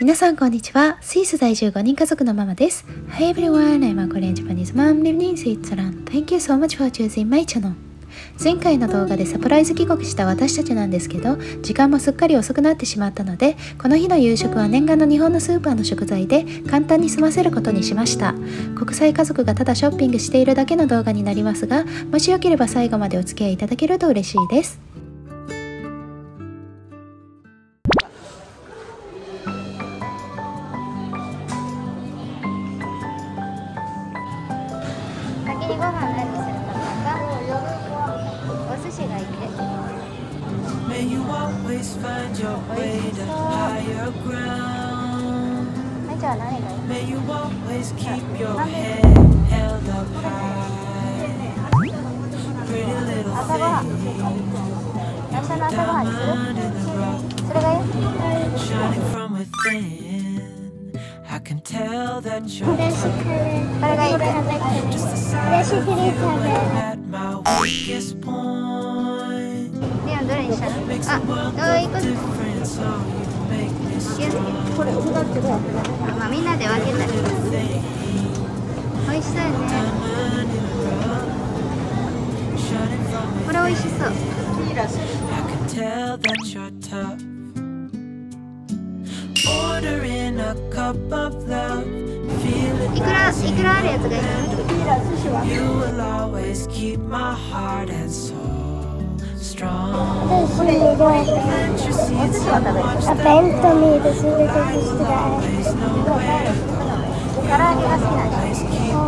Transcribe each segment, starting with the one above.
皆さんこんにちは。スイス在住5人家族のママです。Hi everyone, I'm a Korean Japanese mom living in Switzerland. Thank you so much for choosing my channel. 前回の動画でサプライズ帰国した私たちなんですけど、時間もすっかり遅くなってしまったので、この日の夕食は念願の日本のスーパーの食材で簡単に済ませることにしました。国際家族がただショッピングしているだけの動画になりますが、もしよければ最後までお付き合いいただけると嬉しいです。 先にご飯何するのか、お寿司がいいです。はい、じゃあ何がいい？朝ごはん。明日の朝ごはんにする？それがいい？これがいいです。リオンどれにしたの？あ、いくつ？これまあみんなで分けたり。美味しそうよね。これ美味しそう。いくらあるやつがいいの？唐揚げが好きなんです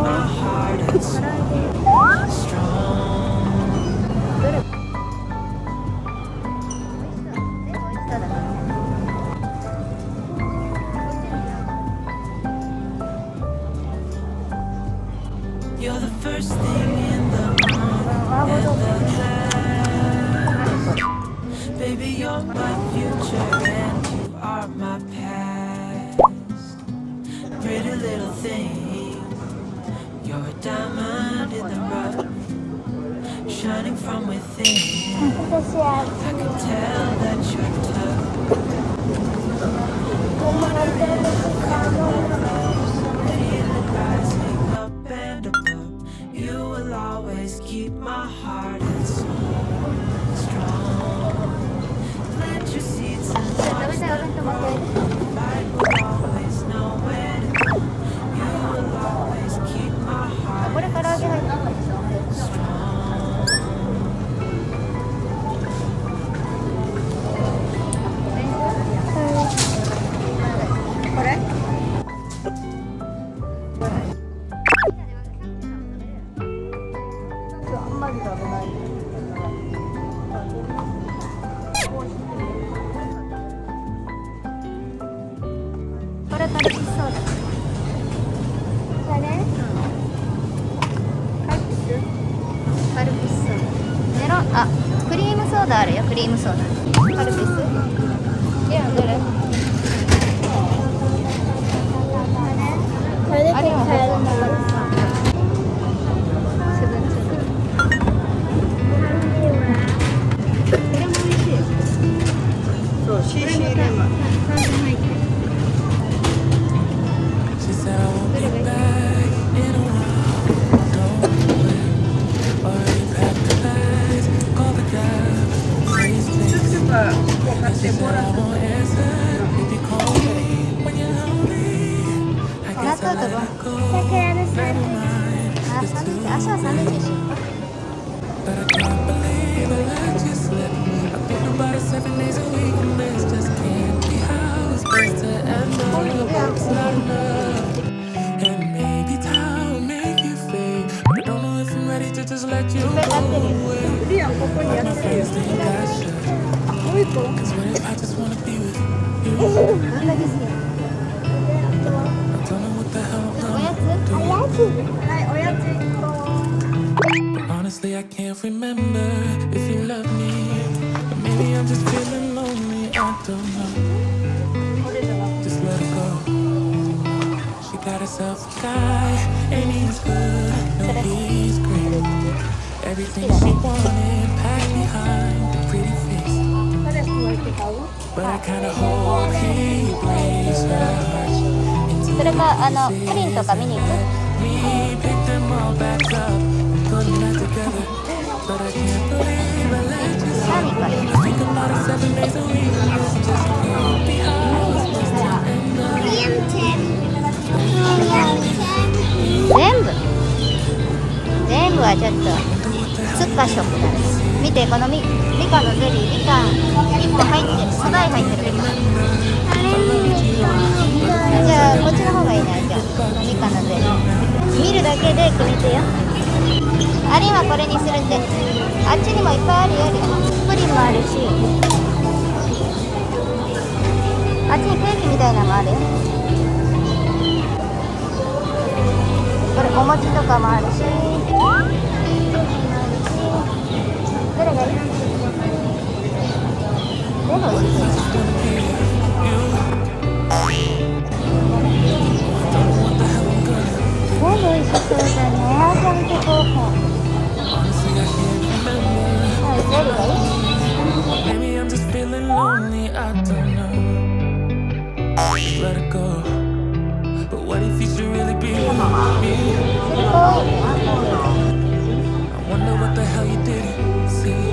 。You're the first thing in the morning, baby, you're my future and you are my past. Pretty little thing, you're a diamond in the rough, shining from within. I can tell that you're tough. Water in a cup of love, feeling rising up and above. You will always keep my heart and soul strong. Plant your seeds and watch them grow. Light will always know where to go. You will always keep my heart strong. これカルピスソーダ。これ？カルピスソーダ。メロン、あ、クリームソーダあるよ。クリームソーダ。カルピス？いや、どれ？これで買えるんだ。Honestly, I can't remember if you love me. But maybe I'm just feeling lonely. I don't know. Just let it go. She got herself a guy, and he's good. No, he's great. Everything she wanted packed behind the pretty face. But I kinda hope he brings her れかプリンとか見に行く？何これ？全部はちょっとつっかしょくだ。見て、このみかんのゼリー、みかん1個入ってる、素材入ってる。じゃあこっちの方がいいな。じゃあこのみかんのゼリー見るだけで決めてよ。ありはこれにするって。あっちにもいっぱいあるよ。プリンもあるし、あっちにケーキみたいなのもあるよ。これお餅とかもあるし、どれがいい？全部おいしそう。全部おいしそうだね。あーちゃんとこう。どれがいい？Maybe I'm just feeling lonely, I don't know. Let it go. But what if you should really be with me? I wonder what the hell you didn't see.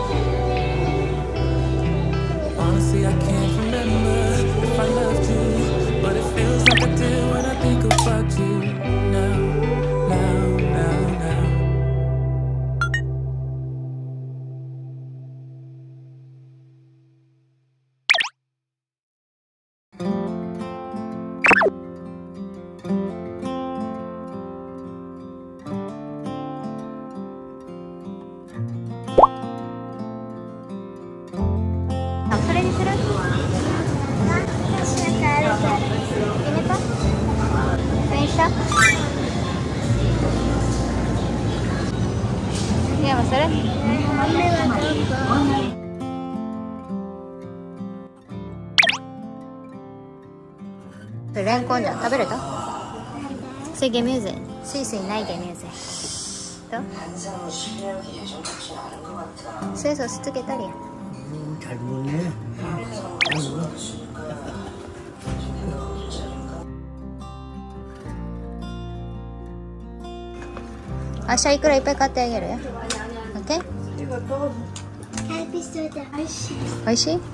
Honestly, I can't remember if I loved you, but it feels like I do when I think about you. Now.それにする？決めた？それにした？いや、もうそれ？レンコンじゃん。食べれた？それゲミューゼ。スイスにないゲミューゼ。どう？ソイソースつけたりや。 잘 먹네. 아샤 이끌어いっぱい買ってあげるよ。オッケー？おいしい？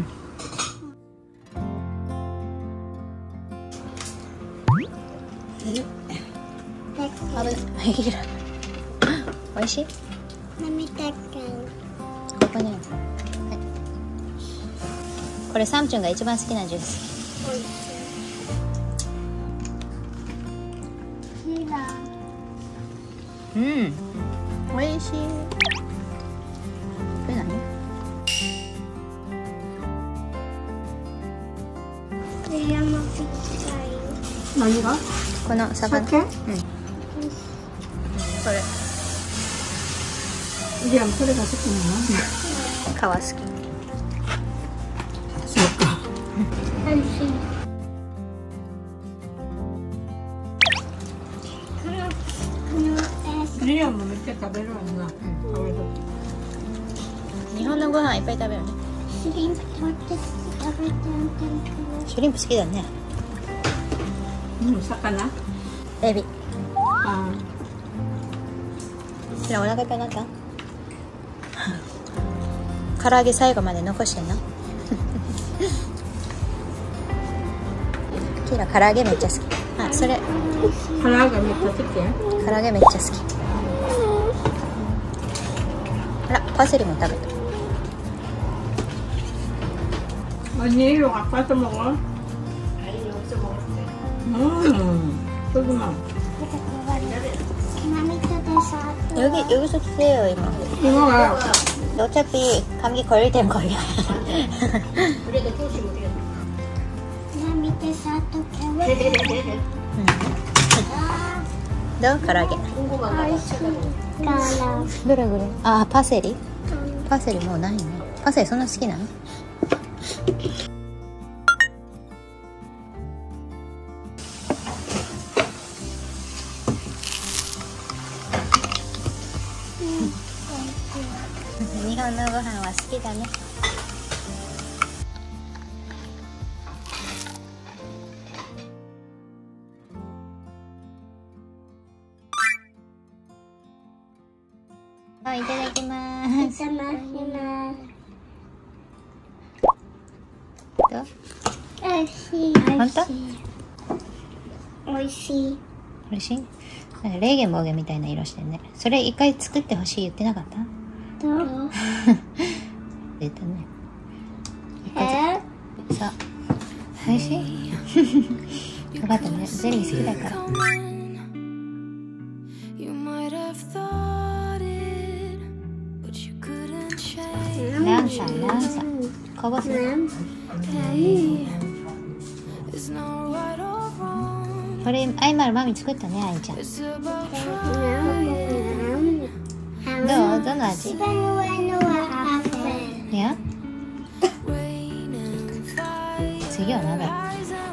おいしい？ここにある。これサムチュンが一番好きなジュース。うん、おいしい。これ何？ 何が？ この魚。 酒？うん。 これ。 じゃあそれが好きなの？ 皮好き。 そうか。 おいしい。 リアもめっちゃ食べるわな。 日本のご飯いっぱい食べるね。シュリンプ好きだね。 うん、魚？ エビ。 あそれお腹いっぱいになった？唐揚げ最後まで残してんの？キラ唐揚げめっちゃ好き。あ、それ。 唐揚げめっちゃ好きや。 唐揚げめっちゃ好き。あら、パセリも食べた。 언니 이거 아빠도 먹어? 소금아. 여기서 드세요, 이모. 이모가 어차피 감기 걸릴 땐 걸려. 너 가라게. 그래. 아, 파세리? 파세리 뭐ないね. 파세리 そんな好きなの?日本のご飯は好きだね。 はい、いただきます。 いただきます。 どう？ おいしい。 本当？ おいしい。 おいしい？なんかレーゲンボーゲンみたいな色してるね。それ一回作ってほしい言ってなかった？ どう？ 言ったね。 え？ そう。おいしい？よかったね。ゼリー好きだから。何歳こぼす。これアイマルマミ作ったね、アイちゃん。どの味？ 一番上のはアップル。 いや次は何だろう。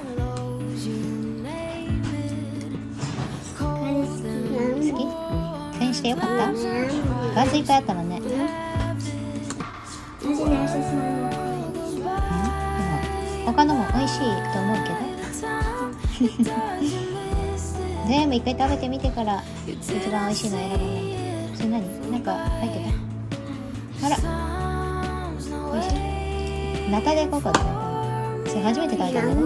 好き？返してよかった？ガスいっぱいあったもんね。他のも美味しいと思うけど全部一回食べてみてから一番美味しいの選ばないと。それ何？なんか入ってた？あら美味しい。ナタデココだね。それ初めて食べたんだね。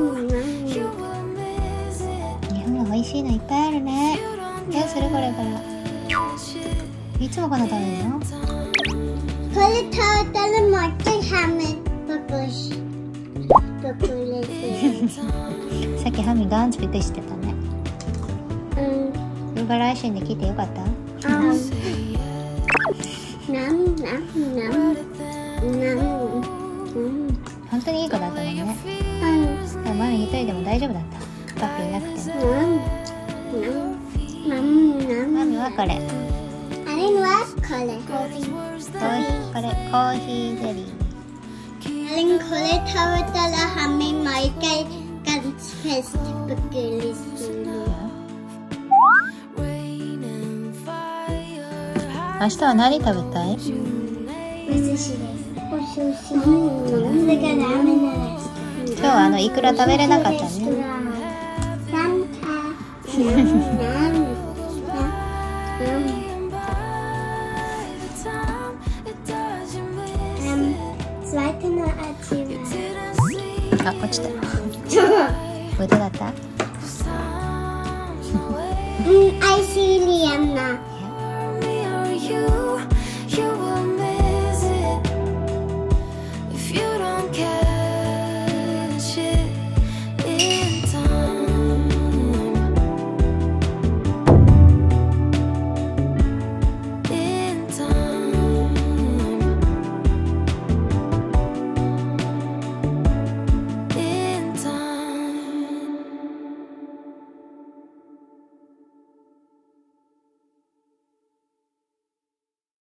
日本は美味しいのいっぱいあるね。どうするこれから。いつもこんな食べるの？ これ食べたらもう一回ハムプクレてさっきハミガンツピクしてたね。ヨガライシンで来てよかった？本当にいい子だったもんね。でもマミ一人でも大丈夫だった。パッピーいなくても。マミはこれ。 あれはこれ。 これコーヒーゼリー。 これ食べたらハミ毎回ガンツフェスプクリする。 明日は何食べたい？ お寿司です。お寿司。だからラーメンです。 今日はイクラ食べれなかったね。 zweiteの味はあ、落ちた。豚だった？ アイシーリアンな。